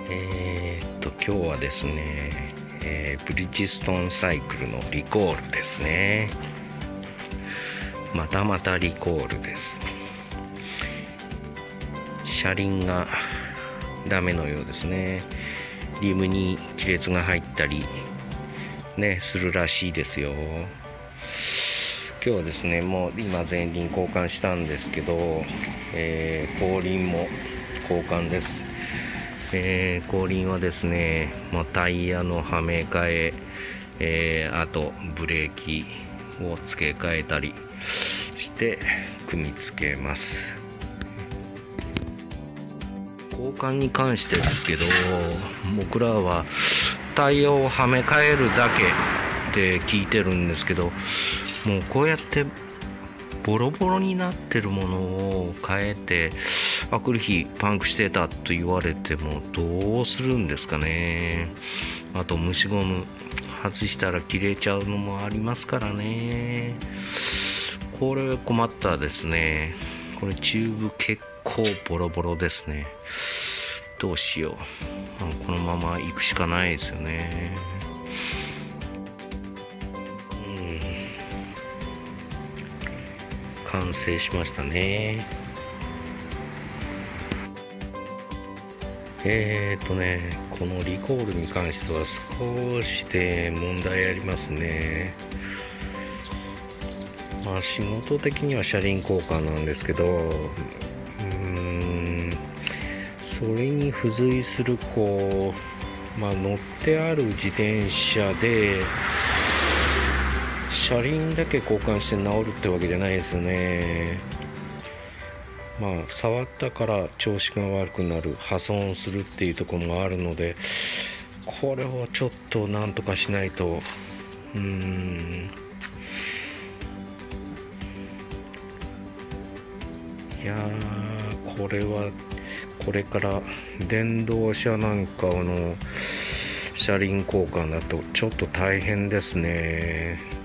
今日はですね、ブリヂストンサイクルのリコールですね。またまたリコールです。車輪がダメのようですね。リムに亀裂が入ったりねするらしいですよ。今日はですね、もう今前輪交換したんですけど、後輪も交換です。後輪はですね、タイヤのはめ替え、あとブレーキを付け替えたりして組み付けます。交換に関してですけど、僕らはタイヤをはめ替えるだけって聞いてるんですけど、もうこうやってボロボロになってるものを変えて、あくる日パンクしてたと言われてもどうするんですかね。あと虫ゴム外したら切れちゃうのもありますからね。これ困ったですね。これチューブ結構ボロボロですね。どうしよう。このまま行くしかないですよね。完成しましたね。このリコールに関しては少しで問題ありますね。仕事的には車輪交換なんですけど、それに付随する乗ってある自転車で車輪だけ交換して治るってわけじゃないですよね。触ったから調子が悪くなる、破損するっていうところもあるので、これをちょっとなんとかしないと。いやー、これはこれから電動車なんかの車輪交換だとちょっと大変ですね。